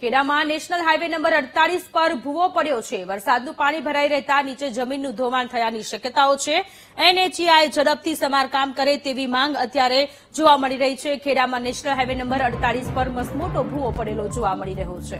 ખેડામાં national highway number 48 પર ભૂવો પડ્યો છે। વરસાદનું પાણી ભરાઈ રહેતા નીચે જમીનનું ધોવાણ થયાની શક્યતાઓ છે। NHAI ઝડપથી સમારકામ કરે તેવી માંગ અત્યારે જોવા મળી રહી છે। ખેડામાં નેશનલ હાઈવે નંબર 48 પર મસમોટો ભૂવો પડેલો જોવા મળી રહ્યો છે।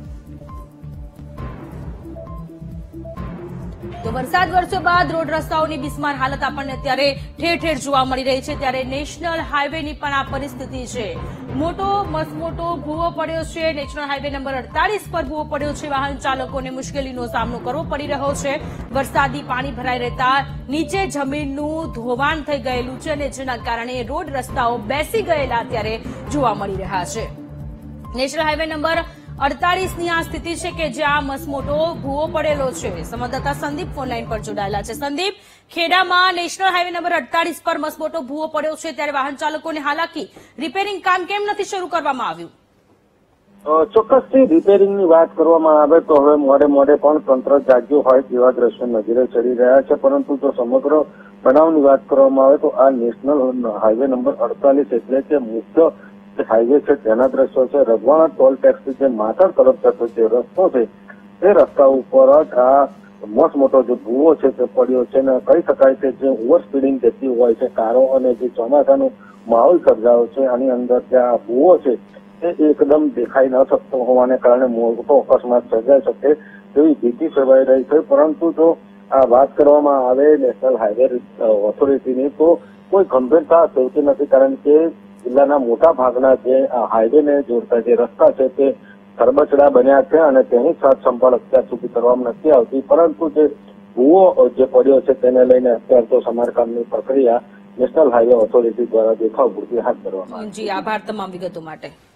તો વરસાદ વરસ્યો બાદ રોડ રસ્તાઓની બિસ્માર હાલત આપણને અત્યારે ઠેર ઠેર જોવા મળી રહી છે। ત્યારે નેશનલ હાઈવેની પણ આ પરિસ્થિતિ છે। મસમોટો ભૂવો પડ્યો છે। નેશનલ હાઈવે નંબર 48 પર ભૂવો પડ્યો છે। વાહન ચાલકોને મુશ્કેલીનો સામનો કરવો પડી રહ્યો છે। વરસાદી પાણી ભરાઈ રહેતા નીચે જમીનનું ધોવાણ થઈ ગયેલું છે અને જેના કારણે રોડ રસ્તાઓ બેસી ગયેલા અત્યારે જોવા મળી રહ્યા છે। નેશનલ હાઈવે નંબર 48 ની આ સ્થિતિ છે કે જ્યાં મસમોટો ભૂવો પડેલો છે। સંવાદદાતા સંદીપ ફોનલાઈન પર જોડાયેલા છે। સંદીપ, ખેડામાં નેશનલ હાઈવે નંબર 48 પર મસમોટો ભૂવો પડ્યો છે ત્યારે વાહન ચાલકોને હાલાકી, રિપેરિંગ કામ કેમ નથી શરૂ કરવામાં આવ્યું? ચોક્કસથી રિપેરિંગની વાત કરવામાં આવે તો હવે મોડે પણ તંત્ર જાગ્યું હોય તેવા દ્રશ્યો નજરે ચડી રહ્યા છે। પરંતુ જો સમગ્ર બનાવની વાત કરવામાં આવે તો આ નેશનલ હાઈવે નંબર 48 એટલે કે મુખ્ય હાઈવે છે તેના દ્રશ્યો છે। રઘવાણા ટોલ ટેક્સથી જે માથાડ તરફ જતો જે રસ્તો છે તે રસ્તા ઉપર જ આ મસમોટો જે ભૂવો છે તે પડ્યો છે અને કહી શકાય કે જે ઓવર સ્પીડિંગ જતી હોય છે કારો અને જે ચોમાસાનો માહોલ સર્જાયો છે આની અંદર જે આ ભૂવો છે તે એકદમ દેખાઈ ન શકતો હોવાને કારણે મોટો અકસ્માત સર્જાઈ શકે તેવી ભીતિ સેવાઈ રહી છે। પરંતુ જો આ વાત કરવામાં આવે નેશનલ હાઈવે ઓથોરિટીની તો કોઈ ગંભીરતા સેવતી નથી, કારણ કે જિલ્લાના મોટા ભાગના જે હાઈવેને જોડતા જે રસ્તા છે તે ખરબચડા બન્યા છે અને તેની સાથ સંભાળ અત્યાર સુધી કરવામાં નથી આવતી। પરંતુ જે ભૂવો જે પડ્યો છે તેને લઈને અત્યારે તો સમારકામની પ્રક્રિયા નેશનલ હાઈવે ઓથોરિટી દ્વારા દેખાવ પૂરતી હાથ ધરવામાં આવી છે। જી, આભાર તમામ વિગતો માટે।